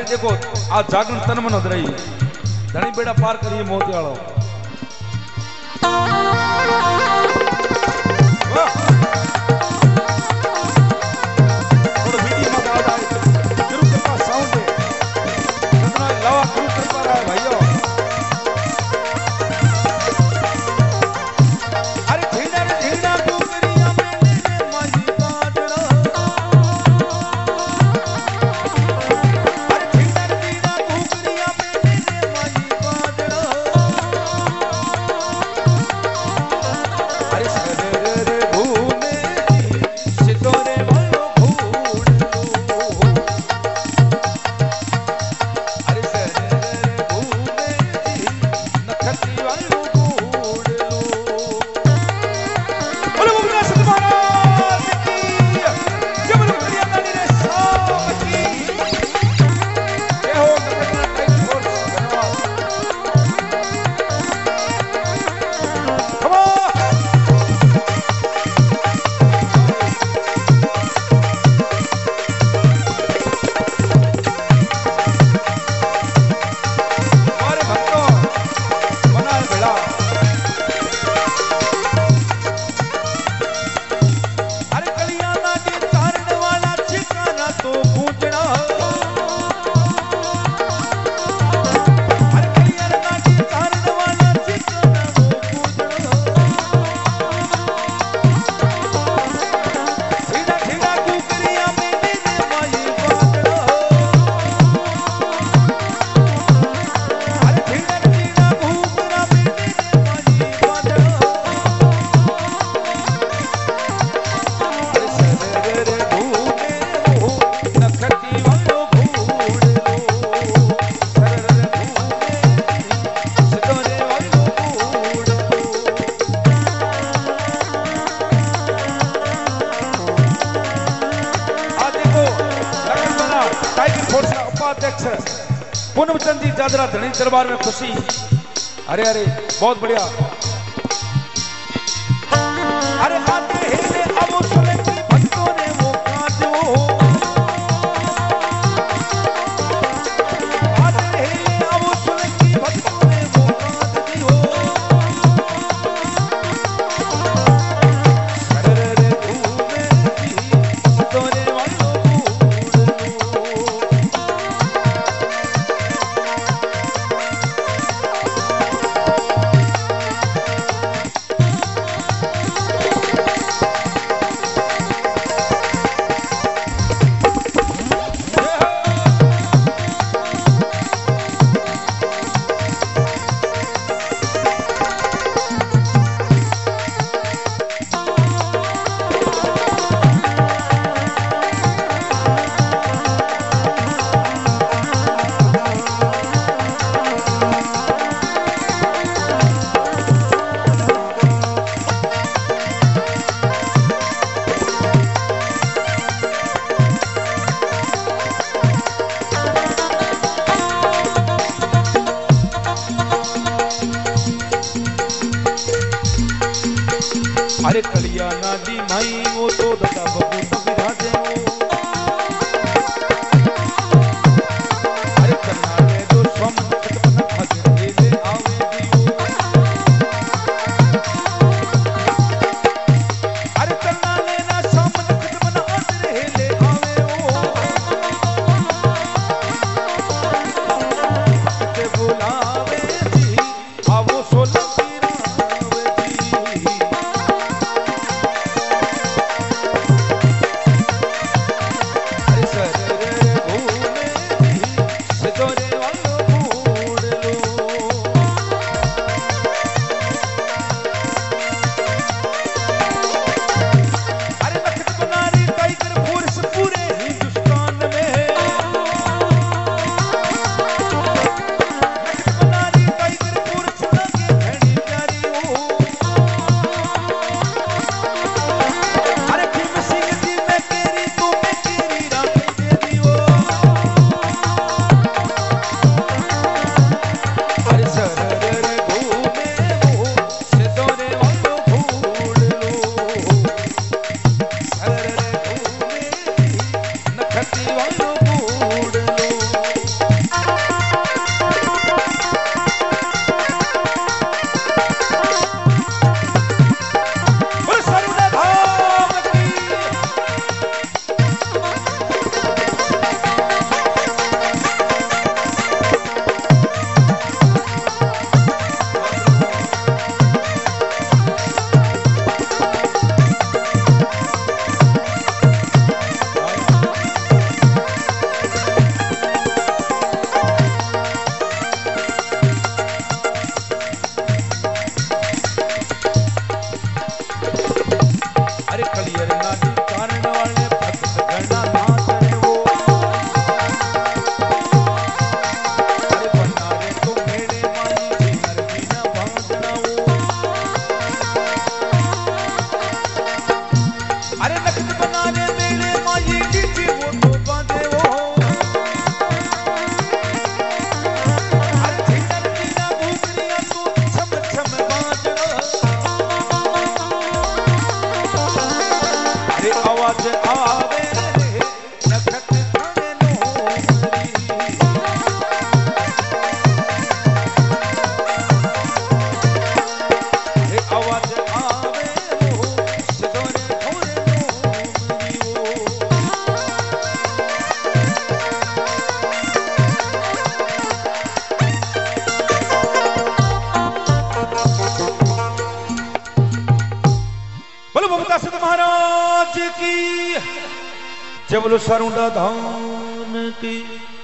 देखो आ जागरण तन मन रही धनी बेड़ा पार करिए मोतियालो थोड़ा वीडियो में आ जाए गुरु कृपा साउंड कितना लावा गुरु कृपा रहा है भाइयों पूनमचंद जी दादरा धनी दरबार में खुशी अरे अरे बहुत बढ़िया अरे आते हैं अब सुने की भक्तों ने वो काजो आते हैं अब सुने की भक्तों ने वो काजो सररे घूमे की तोरे वालों अरे कलिया नादी माई वो तो दता बबू सुविधा दे अरे चन्ना ले दो स्वम कटपन खजे ले आवे दियो अरे चन्ना लेना स्वम कटपन आदरे ले आवे ओ ते बुलावे जी आवो सोला आवाज आवे रे नखत थाने नोमरी हे आवाज आवे वो सिदोरे थोरे नोमरी वो बोलो ममता सिद्ध महाराज की जबल सरुंडा धान की